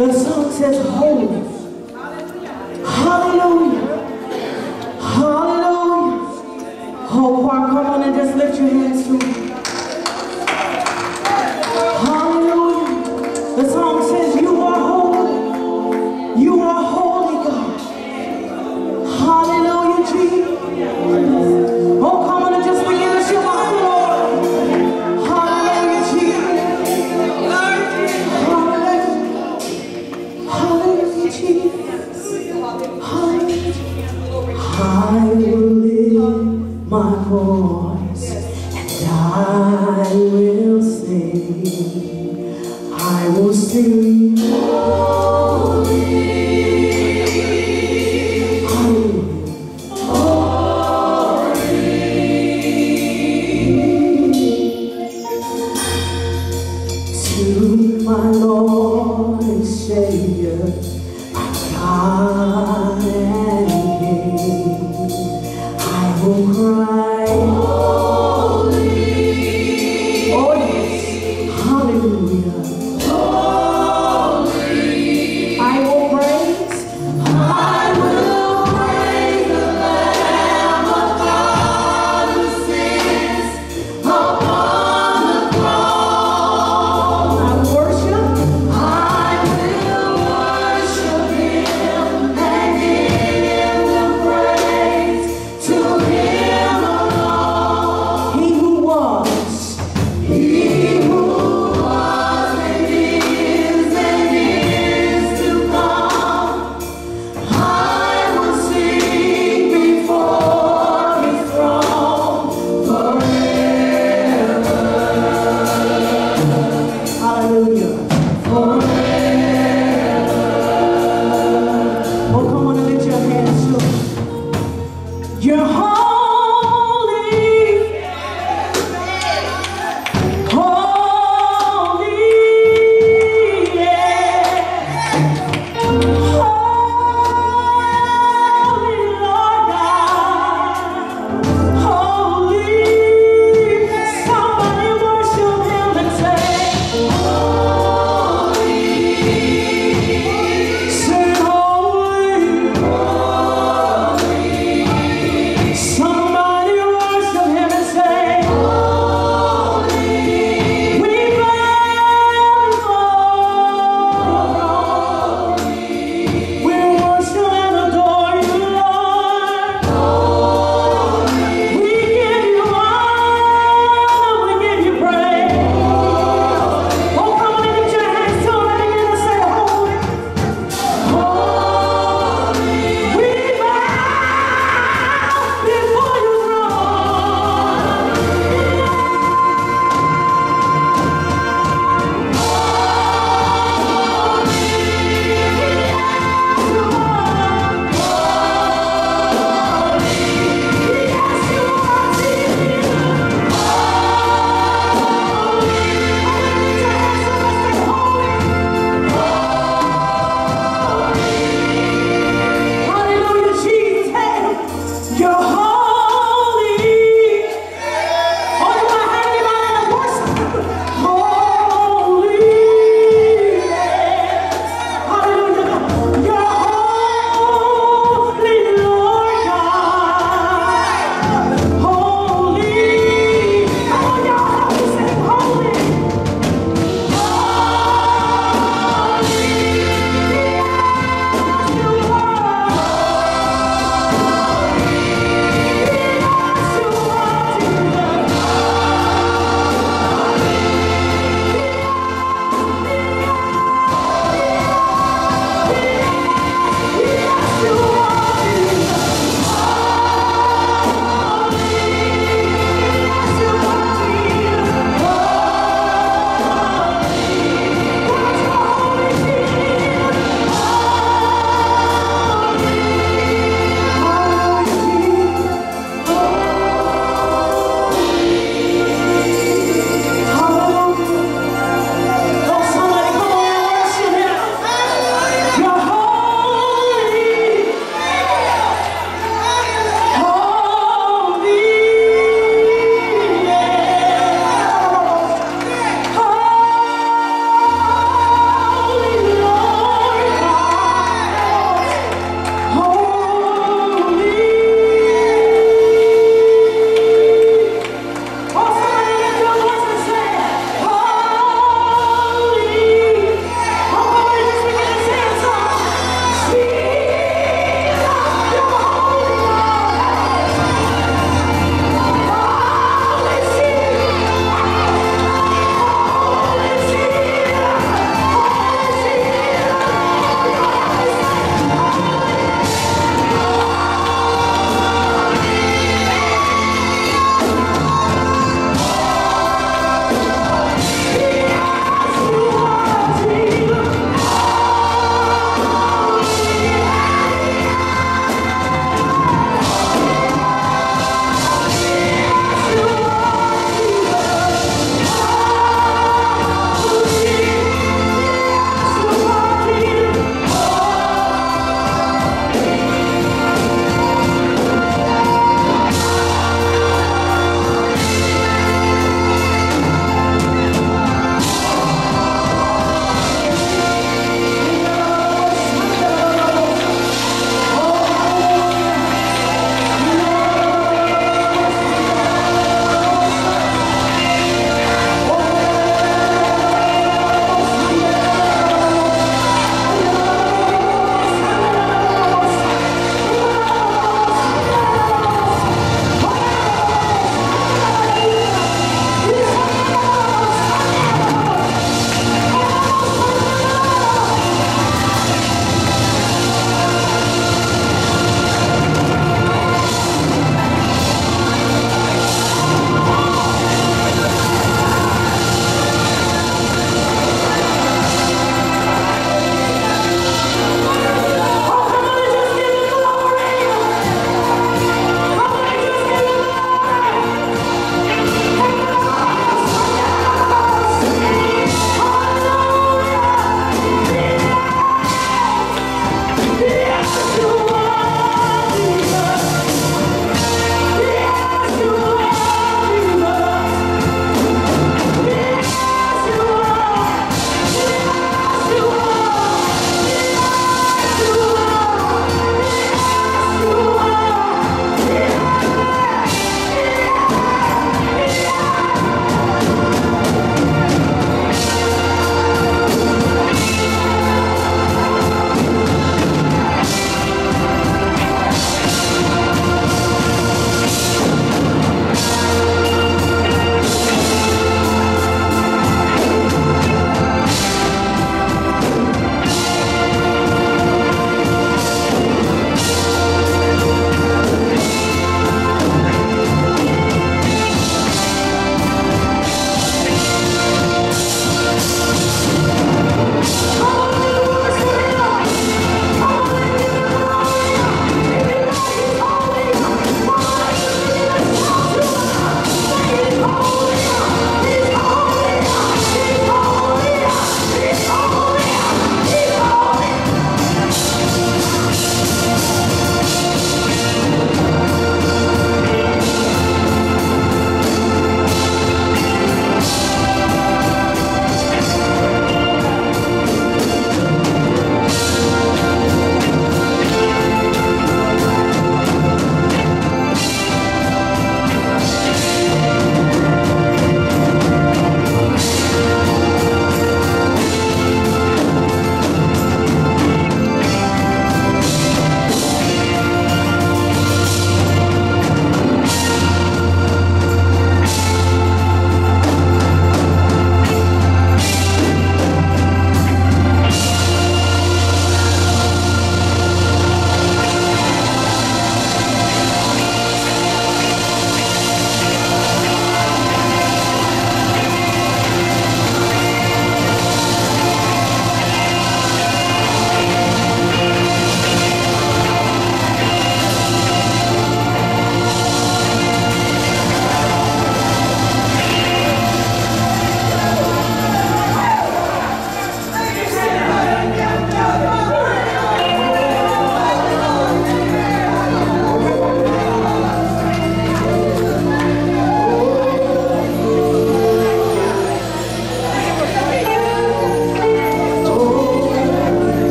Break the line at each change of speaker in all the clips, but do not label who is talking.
The song says, holy. Hallelujah. Hallelujah. Oh, choir, come on and just lift your hands to him. Hallelujah. The song says, you are holy. You are holy, God. Hallelujah, Jesus. Oh, come on and just begin to show our Lord. Hallelujah, Jesus. Hallelujah, Jesus. Hallelujah. I will lift my voice and I will sing. I will sing holy. My Lord and Savior, my God and King, I will cry, holy. Oh yes, hallelujah. Holy. I will praise the Lamb of God who sits upon the throne. I worship. Him and give the praise to Him alone.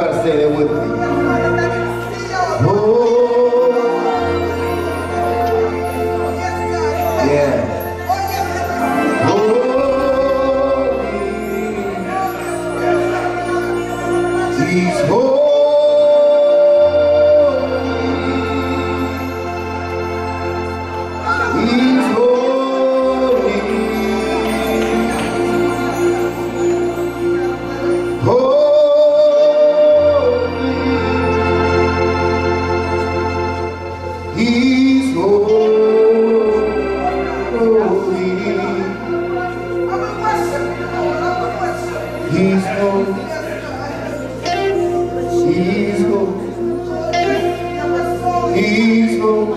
try to say that with me. Oh, yeah. Oh, he's holy. He's holy. He's holy. He's holy. He's holy. He's holy.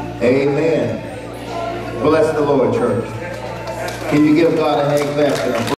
Amen. Bless the Lord, church. Can you give God a hand clap?